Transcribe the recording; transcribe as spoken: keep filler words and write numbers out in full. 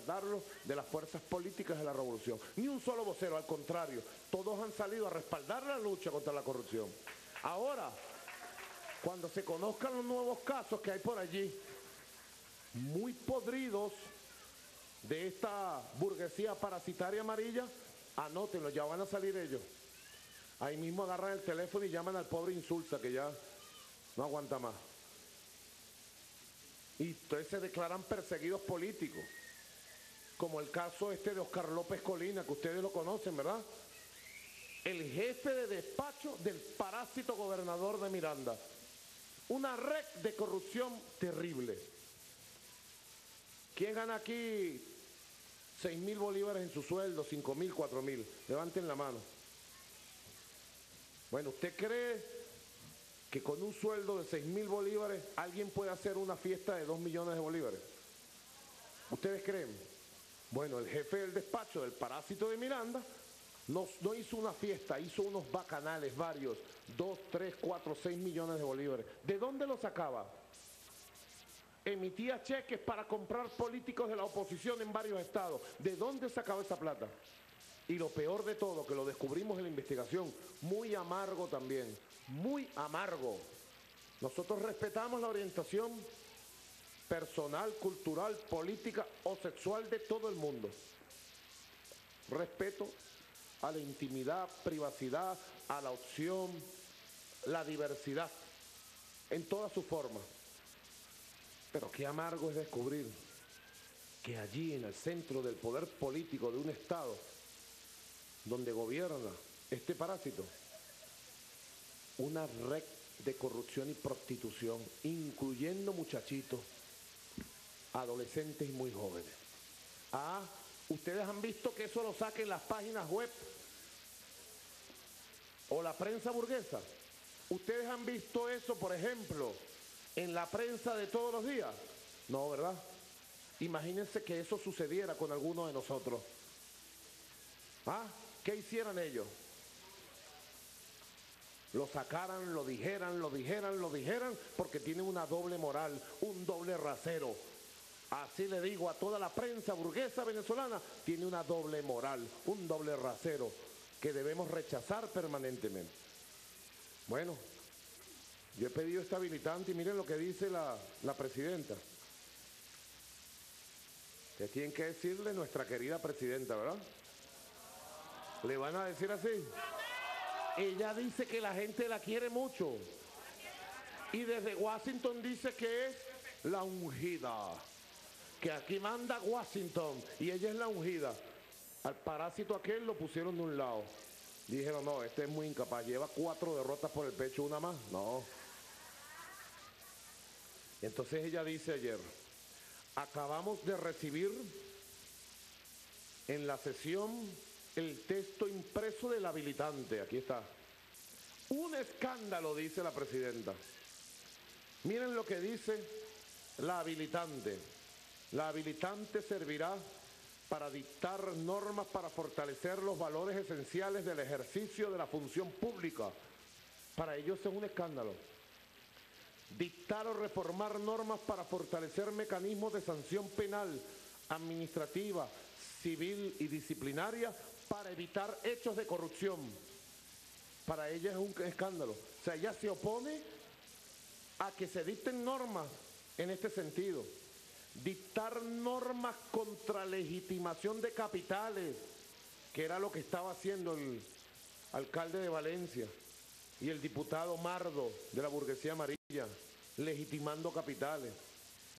respaldarlo de las fuerzas políticas de la revolución. Ni un solo vocero, al contrario, todos han salido a respaldar la lucha contra la corrupción. Ahora, cuando se conozcan los nuevos casos que hay por allí, muy podridos de esta burguesía parasitaria amarilla, anótenlo, ya van a salir ellos. Ahí mismo agarran el teléfono y llaman al pobre Insulza, que ya no aguanta más. Y entonces se declaran perseguidos políticos, como el caso este de Oscar López Colina, que ustedes lo conocen, ¿verdad? El jefe de despacho del parásito gobernador de Miranda. Una red de corrupción terrible. ¿Quién gana aquí seis mil bolívares en su sueldo, cinco mil, cuatro mil? Levanten la mano. Bueno, ¿usted cree que con un sueldo de seis mil bolívares alguien puede hacer una fiesta de dos millones de bolívares? ¿Ustedes creen? Bueno, el jefe del despacho del parásito de Miranda no, no hizo una fiesta, hizo unos bacanales varios, dos, tres, cuatro, seis millones de bolívares. ¿De dónde lo sacaba? Emitía cheques para comprar políticos de la oposición en varios estados. ¿De dónde sacaba esa plata? Y lo peor de todo, que lo descubrimos en la investigación, muy amargo también, muy amargo. Nosotros respetamos la orientación personal, cultural, política o sexual de todo el mundo. Respeto a la intimidad, privacidad, a la opción, la diversidad, en todas sus formas. Pero qué amargo es descubrir que allí en el centro del poder político de un estado donde gobierna este parásito, una red de corrupción y prostitución, incluyendo muchachitos, adolescentes y muy jóvenes. Ah, ustedes han visto que eso lo saquen las páginas web o la prensa burguesa. Ustedes han visto eso, por ejemplo, en la prensa de todos los días. No, ¿verdad? Imagínense que eso sucediera con alguno de nosotros. ¿Ah? ¿Qué hicieran ellos? Lo sacaran, lo dijeran, lo dijeran, lo dijeran, porque tienen una doble moral, un doble rasero. Así le digo a toda la prensa burguesa venezolana, tiene una doble moral, un doble rasero, que debemos rechazar permanentemente. Bueno, yo he pedido esta habilitante y miren lo que dice la, la presidenta. Que tienen que decirle nuestra querida presidenta, ¿verdad? ¿Le van a decir así? Ella dice que la gente la quiere mucho. Y desde Washington dice que es la ungida. Que aquí manda Washington y ella es la ungida. Al parásito aquel lo pusieron de un lado. Dijeron, no, este es muy incapaz. Lleva cuatro derrotas por el pecho, una más. No. Entonces ella dice ayer, acabamos de recibir en la sesión el texto impreso del habilitante. Aquí está. Un escándalo, dice la presidenta. Miren lo que dice la habilitante. La habilitante servirá para dictar normas para fortalecer los valores esenciales del ejercicio de la función pública. Para ellos es un escándalo. Dictar o reformar normas para fortalecer mecanismos de sanción penal, administrativa, civil y disciplinaria para evitar hechos de corrupción. Para ella es un escándalo. O sea, ella se opone a que se dicten normas en este sentido. Dictar normas contra legitimación de capitales, que era lo que estaba haciendo el alcalde de Valencia y el diputado Mardo de la burguesía amarilla, legitimando capitales.